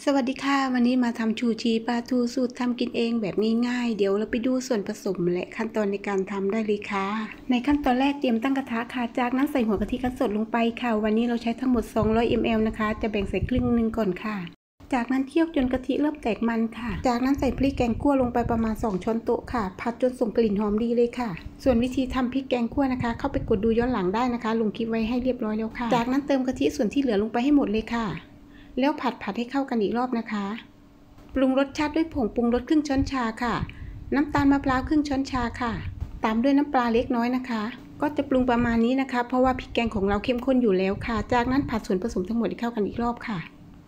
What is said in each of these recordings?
สวัสดีค่ะวันนี้มาทำชูชีปลาทูสูตรทำกินเองแบบง่ายๆเดี๋ยวเราไปดูส่วนผสมและขั้นตอนในการทำได้เลยค่ะในขั้นตอนแรกเตรียมตั้งกระทะค่ะจากนั้นใส่หัวกะทิคั้นสดลงไปค่ะวันนี้เราใช้ทั้งหมด200 ml นะคะจะแบ่งใส่ครึ่งนึงก่อนค่ะจากนั้นเคี่ยวจนกะทิเริ่มแตกมันค่ะจากนั้นใส่พริกแกงคั่วลงไปประมาณ2ช้อนโต๊ะค่ะผัดจนส่งกลิ่นหอมดีเลยค่ะส่วนวิธีทำพริกแกงคั่วนะคะเข้าไปกดดูย้อนหลังได้นะคะลงคลิปไว้ให้เรียบร้อยแล้วค่ะจากนั้นเติมกะทิส่วนที่เหลือลงไปให้หมดเลยค่ะแล้วผัดให้เข้ากันอีกรอบนะคะปรุงรสชาติด้วยผงปรุงรสครึ่งช้อนชาค่ะน้ำตาลมะพร้าวครึ่งช้อนชาค่ะตามด้วยน้ำปลาเล็กน้อยนะคะก็จะปรุงประมาณนี้นะคะเพราะว่าพริกแกงของเราเข้มข้นอยู่แล้วค่ะจากนั้นผัดส่วนผสมทั้งหมดให้เข้ากันอีกรอบค่ะ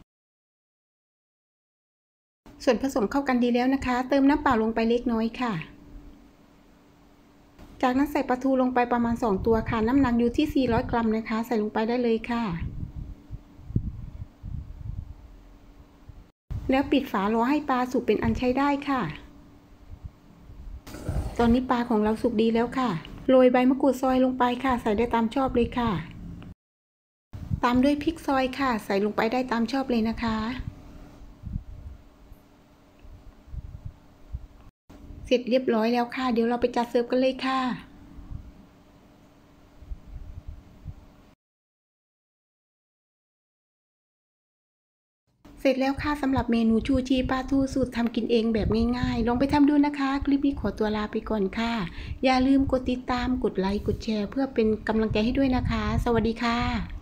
ส่วนผสมเข้ากันดีแล้วนะคะเติมน้ำเปล่าลงไปเล็กน้อยค่ะจากนั้นใส่ปลาทูลงไปประมาณ2ตัวค่ะน้ำหนักอยู่ที่400 กรัมนะคะใส่ลงไปได้เลยค่ะแล้วปิดฝารอให้ปลาสุกเป็นอันใช้ได้ค่ะตอนนี้ปลาของเราสุกดีแล้วค่ะโรยใบมะกรูดซอยลงไปค่ะใส่ได้ตามชอบเลยค่ะตามด้วยพริกซอยค่ะใส่ลงไปได้ตามชอบเลยนะคะเสร็จเรียบร้อยแล้วค่ะเดี๋ยวเราไปจัดเสิร์ฟกันเลยค่ะเสร็จแล้วค่ะสำหรับเมนูชูชีปลาทูสูตรทำกินเองแบบง่ายๆลองไปทำดูนะคะคลิปนี้ขอตัวลาไปก่อนค่ะอย่าลืมกดติดตามกดไลค์กดแชร์เพื่อเป็นกำลังใจให้ด้วยนะคะสวัสดีค่ะ